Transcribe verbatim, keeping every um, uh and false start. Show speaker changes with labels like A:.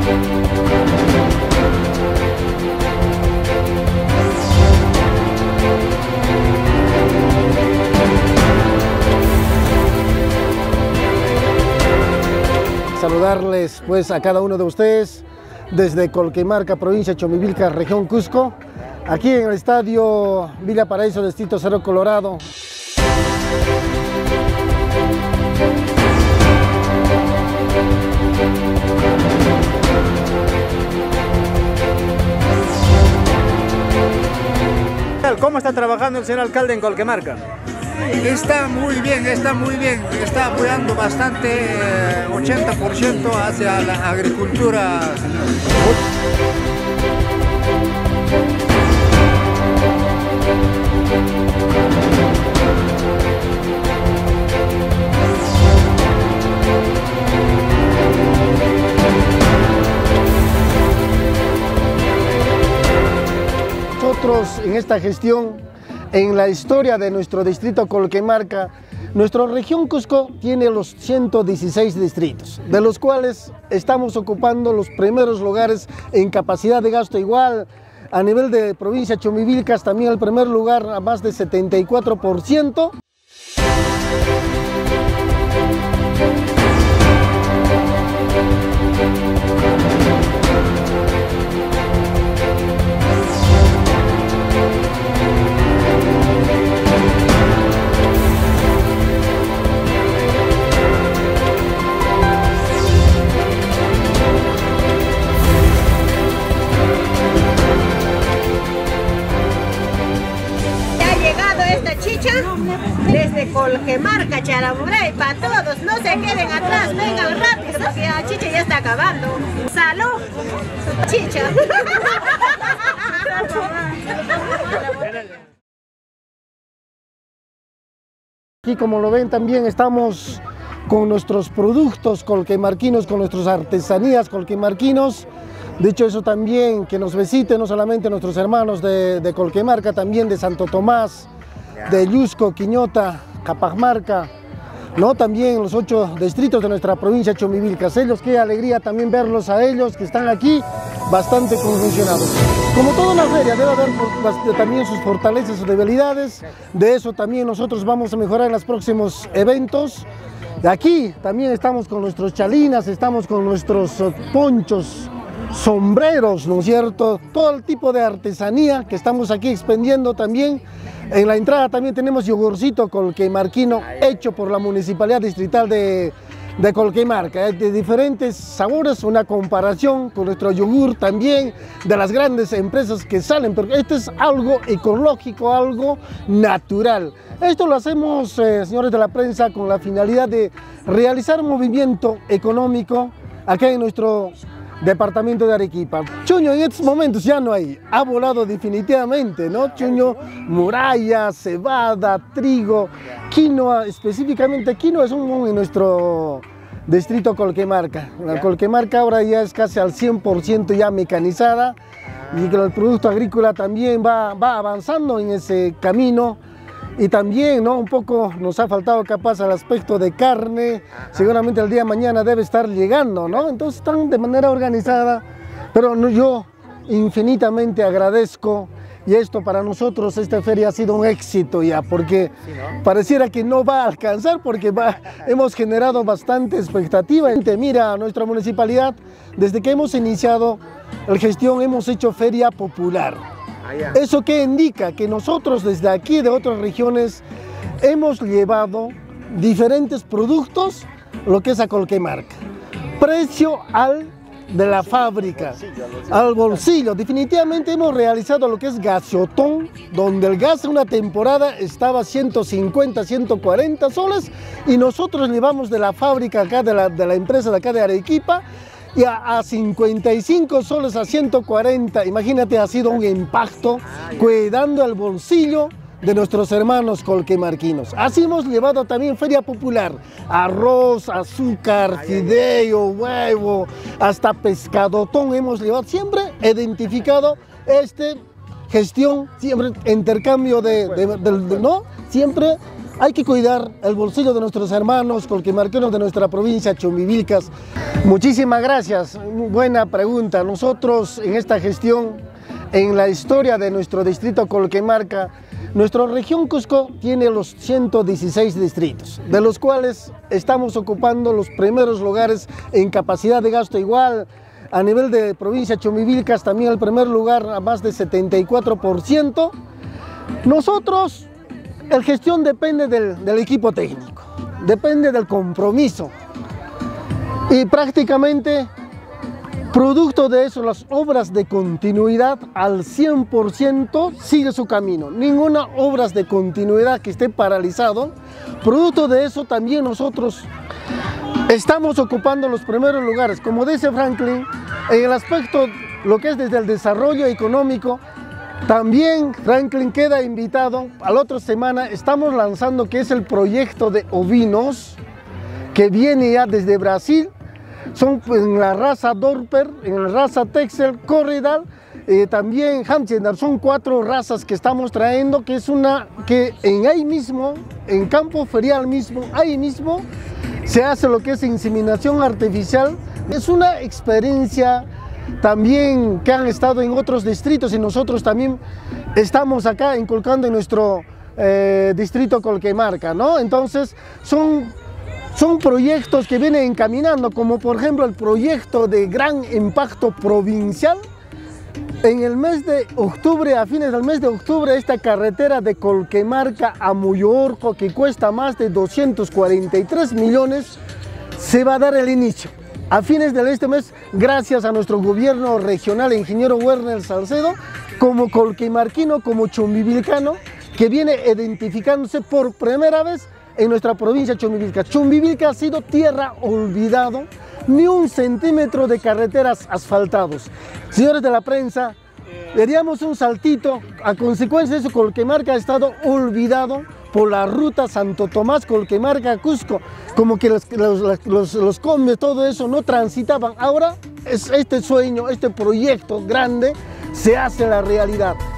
A: Saludarles pues a cada uno de ustedes desde Colquemarca, provincia de Chomivilca, región Cusco, aquí en el estadio Villa Paraíso, distrito Cerro Colorado.
B: ¿Cómo está trabajando el señor alcalde en Colquemarca?
C: Está muy bien, está muy bien, está apoyando bastante, eh, ochenta por ciento hacia la agricultura.
A: Nosotros en esta gestión, en la historia de nuestro distrito Colquemarca, nuestra región Cusco tiene los ciento dieciséis distritos, de los cuales estamos ocupando los primeros lugares en capacidad de gasto. Igual a nivel de provincia Chomivilcas también el primer lugar a más de setenta y cuatro por ciento.
D: Desde Colquemarca, Charamuray, para todos, no se queden atrás, vengan rápido porque la chicha ya está acabando. ¡Salud! ¡Chicha!
A: Aquí, como lo ven, también estamos con nuestros productos colquemarquinos, con nuestras artesanías colquemarquinos. Dicho eso, también que nos visiten no solamente nuestros hermanos de, de Colquemarca, también de Santo Tomás, de Yusco, Quiñota, Capamarca, ¿no? También los ocho distritos de nuestra provincia Chomivilcas. Ellos, qué alegría también verlos a ellos que están aquí bastante conjuncionados. Como toda una feria, debe haber también sus fortalezas, sus debilidades. De eso también nosotros vamos a mejorar en los próximos eventos. Aquí también estamos con nuestros chalinas, estamos con nuestros ponchos, sombreros, ¿no es cierto? Todo el tipo de artesanía que estamos aquí expendiendo también. En la entrada también tenemos yogurcito colquemarquino hecho por la Municipalidad Distrital de, de Colquemarca, de diferentes sabores, una comparación con nuestro yogur también de las grandes empresas que salen, porque esto es algo ecológico, algo natural. Esto lo hacemos, eh, señores de la prensa, con la finalidad de realizar un movimiento económico acá en nuestro departamento de Arequipa. Chuño en estos momentos ya no hay, ha volado definitivamente, ¿no? Chuño, muralla, cebada, trigo, quinoa, específicamente quinoa es un en nuestro distrito Colquemarca. La Colquemarca ahora ya es casi al cien por ciento ya mecanizada y que el producto agrícola también va, va avanzando en ese camino. Y también, ¿no? Un poco nos ha faltado capaz al aspecto de carne, seguramente el día de mañana debe estar llegando, ¿no? Entonces están de manera organizada, pero no, yo infinitamente agradezco, y esto para nosotros, esta feria ha sido un éxito ya, porque pareciera que no va a alcanzar, porque va, hemos generado bastante expectativa. Mira, nuestra municipalidad, desde que hemos iniciado la gestión, hemos hecho feria popular. ¿Eso qué indica? Que nosotros desde aquí, de otras regiones, hemos llevado diferentes productos, lo que es a Colquemarca. Precio al de la fábrica, al bolsillo. Definitivamente hemos realizado lo que es gaseotón, donde el gas en una temporada estaba a ciento cincuenta, ciento cuarenta soles, y nosotros llevamos de la fábrica acá, de la, de la empresa de acá de Arequipa, y a, a cincuenta y cinco soles, a ciento cuarenta. Imagínate, ha sido un impacto cuidando el bolsillo de nuestros hermanos colquemarquinos. Así hemos llevado también feria popular, arroz, azúcar, fideo, huevo, hasta pescadotón hemos llevado, siempre identificado este gestión, siempre intercambio de, de, de, de, ¿no? Siempre hay que cuidar el bolsillo de nuestros hermanos colquemarqueños de nuestra provincia Chumbivilcas. Muchísimas gracias, buena pregunta. Nosotros en esta gestión, en la historia de nuestro distrito Colquemarca, nuestra región Cusco tiene los ciento dieciséis distritos, de los cuales estamos ocupando los primeros lugares en capacidad de gasto igual. A nivel de provincia Chumbivilcas también el primer lugar a más de setenta y cuatro por ciento. Nosotros, la gestión depende del, del equipo técnico, depende del compromiso y prácticamente producto de eso las obras de continuidad al cien por ciento sigue su camino. Ninguna obra de continuidad que esté paralizado. Producto de eso también nosotros estamos ocupando los primeros lugares. Como dice Franklin, en el aspecto, lo que es desde el desarrollo económico, también Franklin queda invitado. A la otra semana estamos lanzando que es el proyecto de ovinos que viene ya desde Brasil. Son en la raza Dorper, en la raza Texel, Corridal, eh, también Hampshire. Son cuatro razas que estamos trayendo, que es una que en ahí mismo, en campo ferial mismo, ahí mismo, se hace lo que es inseminación artificial. Es una experiencia también que han estado en otros distritos y nosotros también estamos acá inculcando en nuestro eh, distrito Colquemarca, ¿no? Entonces son, son proyectos que vienen encaminando, como por ejemplo el proyecto de gran impacto provincial. En el mes de octubre, a fines del mes de octubre, esta carretera de Colquemarca a Muyoorco, que cuesta más de doscientos cuarenta y tres millones, se va a dar el inicio. A fines de este mes, gracias a nuestro gobierno regional, ingeniero Werner Salcedo, como colquemarquino, como chumbivilcano, que viene identificándose por primera vez en nuestra provincia Chumbivilcas. Chumbivilcas ha sido tierra olvidado, ni un centímetro de carreteras asfaltados. Señores de la prensa, daríamos un saltito, a consecuencia de eso Colquemarca ha estado olvidado por la ruta Santo Tomás, Colquemarca, Cusco, como que los, los, los, los combes, todo eso no transitaban. Ahora es este sueño, este proyecto grande se hace la realidad.